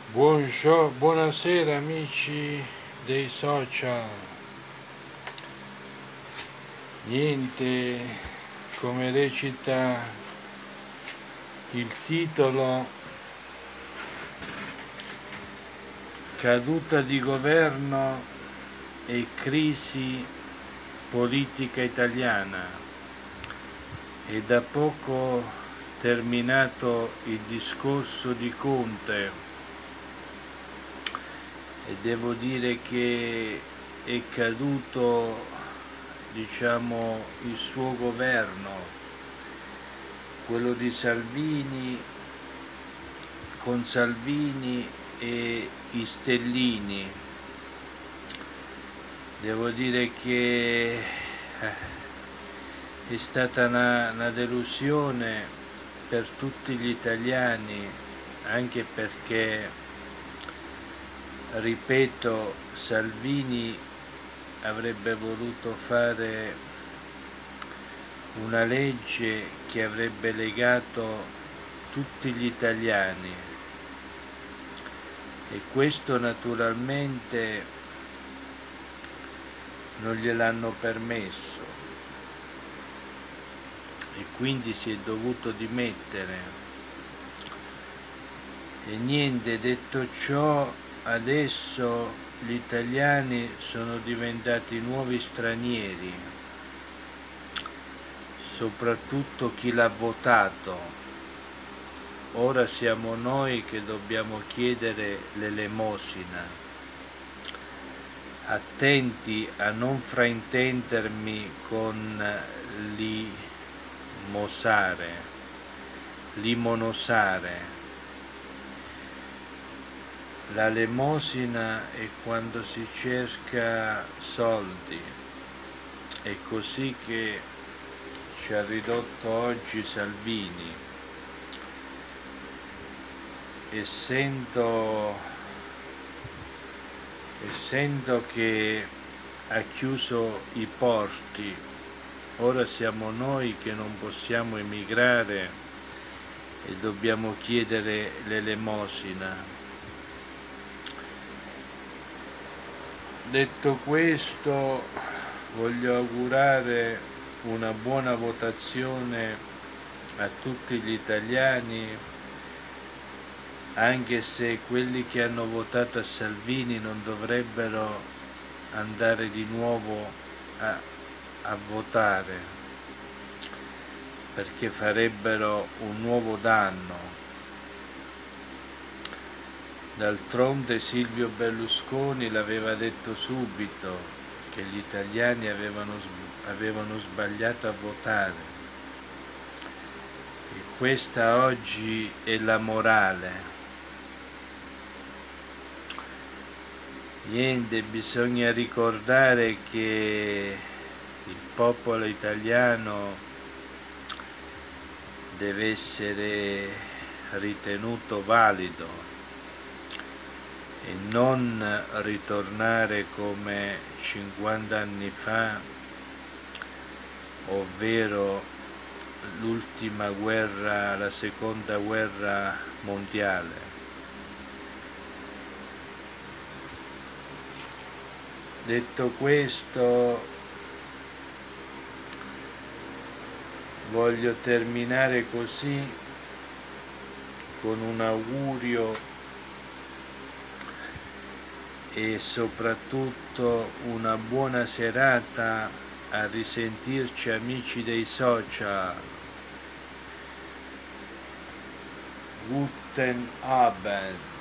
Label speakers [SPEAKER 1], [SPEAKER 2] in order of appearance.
[SPEAKER 1] Buonasera amici dei social. Niente, come recita il titolo, caduta di governo e crisi politica italiana. È da poco terminato il discorso di Conte e devo dire che è caduto, diciamo, il suo governo, quello di Salvini, con Salvini e i stellini. Devo dire che è stata una delusione per tutti gli italiani, anche perché, ripeto, Salvini avrebbe voluto fare una legge che avrebbe legato tutti gli italiani e questo naturalmente non gliel'hanno permesso e quindi si è dovuto dimettere. E niente, detto ciò, adesso gli italiani sono diventati nuovi stranieri, soprattutto chi l'ha votato. Ora siamo noi che dobbiamo chiedere l'elemosina. Attenti a non fraintendermi con limonosare. La lemosina è quando si cerca soldi, è così che ci ha ridotto oggi Salvini, essendo che ha chiuso i porti. Ora siamo noi che non possiamo emigrare e dobbiamo chiedere l'elemosina. Detto questo, voglio augurare una buona votazione a tutti gli italiani, anche se quelli che hanno votato a Salvini non dovrebbero andare di nuovo a votare, perché farebbero un nuovo danno. D'altronde Silvio Berlusconi l'aveva detto subito che gli italiani avevano sbagliato a votare e questa oggi è la morale. Niente, bisogna ricordare che il popolo italiano deve essere ritenuto valido e non ritornare come 50 anni fa, ovvero l'ultima guerra, la seconda guerra mondiale. Detto questo, voglio terminare così con un augurio e soprattutto una buona serata. A risentirci amici dei social. Guten Abend.